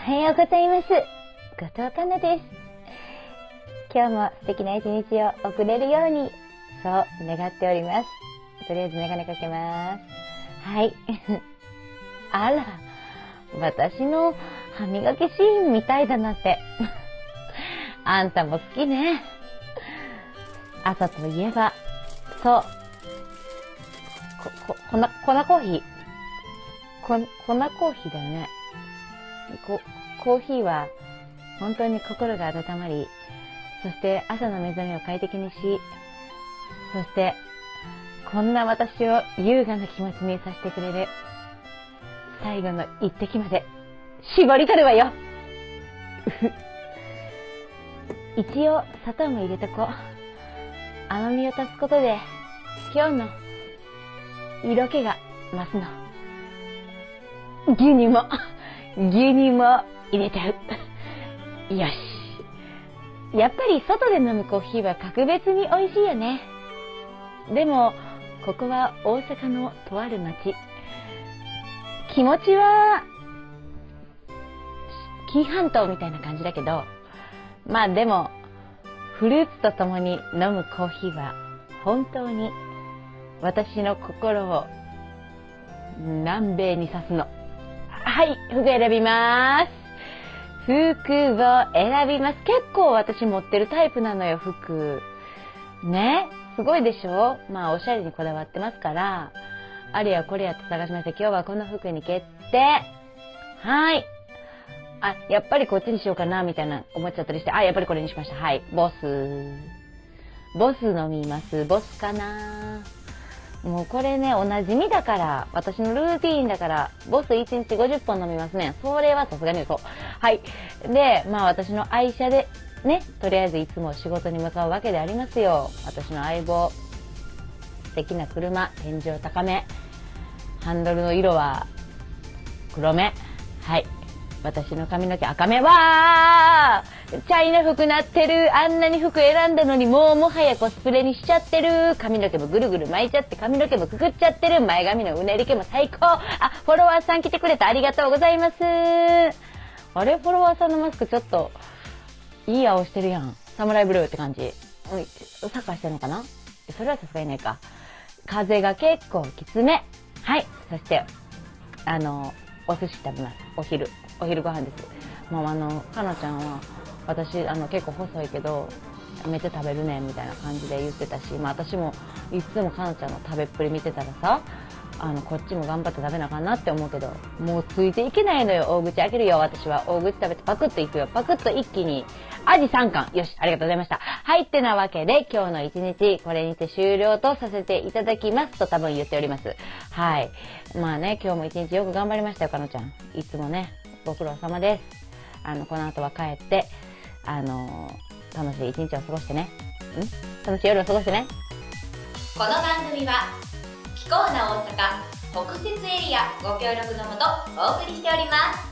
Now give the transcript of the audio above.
おはようございます。後藤かなです。今日も素敵な一日を送れるように、そう願っております。とりあえずメガネかけます。はい。あら、私の歯磨きシーンみたいだなって。あんたも好きね。朝といえば、そう。粉コーヒー。粉コーヒーだよね。コーヒーは本当に心が温まり、そして朝の目覚めを快適にし、そしてこんな私を優雅な気持ちにさせてくれる最後の一滴まで絞り取るわよ。一応砂糖も入れとこう。甘みを足すことで今日の色気が増すの。牛乳も入れちゃう。よし。やっぱり外で飲むコーヒーは格別に美味しいよね。でもここは大阪のとある町。気持ちは紀伊半島みたいな感じだけど、まあでもフルーツとともに飲むコーヒーは本当に私の心を南米に刺すの。はい、服選びます。服を選びます。結構私持ってるタイプなのよ、服。ね、すごいでしょ。まあおしゃれにこだわってますから、あれやこれやって探しました。今日はこの服に決定。はい。あ、やっぱりこっちにしようかなみたいな思っちゃったりして、あ、やっぱりこれにしました。はい、ボス飲みます。ボスかな。もうこれね、おなじみだから、私のルーティーンだから、ボス1日50本飲みますね。それはさすがにそう。はい。で、まあ私の愛車でね、とりあえずいつも仕事に向かうわけでありますよ。私の相棒。素敵な車、天井高め。ハンドルの色は黒目。はい。私の髪の毛赤目。わー！チャイナ服なってる。あんなに服選んだのにもはやコスプレにしちゃってる。髪の毛もぐるぐる巻いちゃって髪の毛もくくっちゃってる。前髪のうねり毛も最高。あ、フォロワーさん来てくれてありがとうございます。あれ、フォロワーさんのマスクちょっといい青してるやん。サムライブルーって感じ。サッカーしてるのかな。それはさすがにないか。風が結構きつめ。はい。そしてお寿司食べます。お昼ご飯です。もうかなちゃんは私結構細いけどめっちゃ食べるねみたいな感じで言ってたし、まあ私もいつもかなちゃんの食べっぷり見てたらさ、こっちも頑張って食べなあかんなって思うけど、もうついていけないのよ。大口開けるよ。私は大口食べてパクッといくよ。パクッと一気にアジ3貫。よし、ありがとうございました。はい、ってなわけで今日の一日これにて終了とさせていただきますと多分言っております。はい。まあね、今日も一日よく頑張りましたよ、かなちゃん。いつもね、ご苦労様です。この後は帰って楽しい一日を過ごしてね。楽しい夜を過ごしてね。 この番組は気候な大阪北摂エリアご協力のもとお送りしております。